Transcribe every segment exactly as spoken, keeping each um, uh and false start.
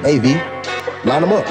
Hey, V, line them up.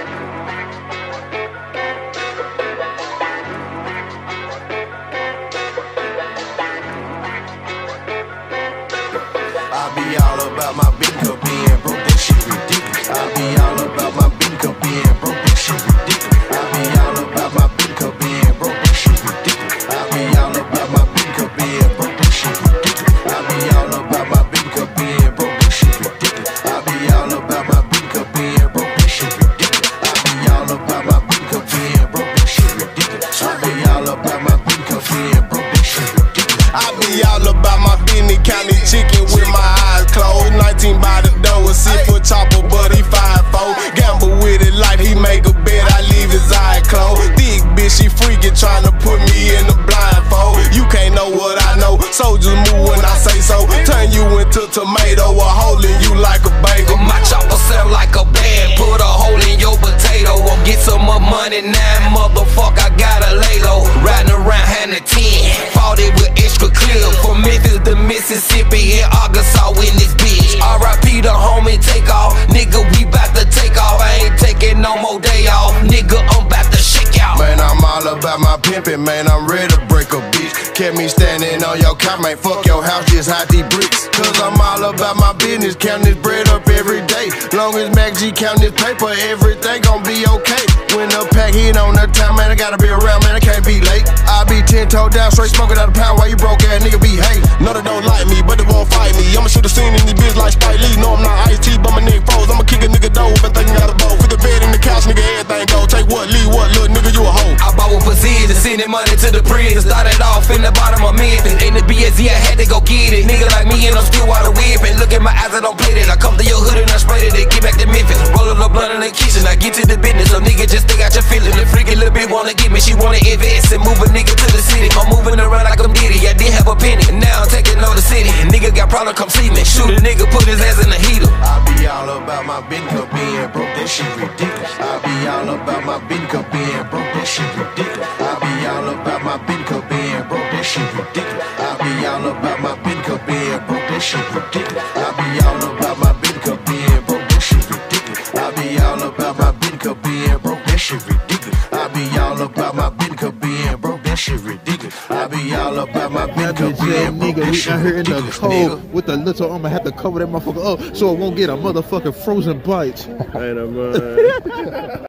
I be all about my big cup being broke, that shit ridiculous. I be all about my big cup being broke, that shit ridiculous. I be all about my big cup being broke, that shit ridiculous. I be all about my big cup being broke, that shit ridiculous. I be all about my big cup being broke, that shit ridiculous. I be all about my big cup being broke, that shit ridiculous. I be all about my big cup being broke, that shit ridiculous. I be all about my big cup being broke, that shit ridiculous. I be all about my business, counting chicken with my eyes closed. nineteen by the door, a six foot chopper, but he five four. Gamble with it like he make a bet, I leave his eye closed. Thick bitch, she freaking tryna put me in the blindfold. You can't know what I know, soldiers move when I say so. Turn you into tomato, or holding you like a bagel. My chopper sound like a band, put a hole in your potato. Or get some more money now, motherfucker, I gotta lay low. Riding around hand to ten, fought it with extra clear. From Memphis to Mississippi and Arkansas in this bitch. R I P the homie, take off. Nigga, we bout to take off. I ain't taking no more day off. Nigga, I'm bout to shake out. Man, I'm all about my pimpin', man, I'm ready to break a bitch. Kept me standing on your couch, man, fuck your house, just hide these bricks. Cause I'm all about my business, counting this bread up every day. Long as Mac G count this paper, everything gon' be okay. When the pack hit on the time, man, I gotta be around, man, I can't be late. I be ten toe down, straight smoking out a pound while you broke ass nigga be hate. No, they don't like me, but they won't fight me. I'ma shoot a scene in this bitch like Spike Lee. No, I'm not Ice T, but my neck froze. I'ma kick a nigga dough if I think I got a bow. Put the bed in the couch, nigga, everything go. Take what, leave what, little nigga, you a hoe. I bought with precision, sending money to the prison. Started off in the bottom of Memphis. Ain't the B S Z, I had to go get it. Nigga like me and I'm still water whipping. Look at my eyes, I don't play that. I come to your hood and I spray it, then get back to Memphis. Rollin' up blunt in the kitchen, I get to the business. So nigga just think out your feelings. The freaky little bitch wanna get me, she wanna invest and move a nigga to the city. I'm moving around like I'm Diddy, I did have a penny, and now I'm taking over the city. Nigga got problem, come see me. Shoot a nigga, put his ass in the heater. I be all about my big cup being broke, that shit ridiculous. I be all about my big cup being broke, that shit ridiculous. I be all about my big cup being broke, that shit ridiculous. I be all about my big cup being broke, that shit ridiculous. I be all about my big cup being broke, that shit ridiculous. I be all about my big cup being broke, that shit ridiculous. I be all about my big cup being broke, that shit ridiculous. I be all about my big cup being broke, that shit ridiculous. We out here in the cold with the little I'ma have to cover that motherfucker up so it won't get a motherfucking frozen bite. Ain't a man.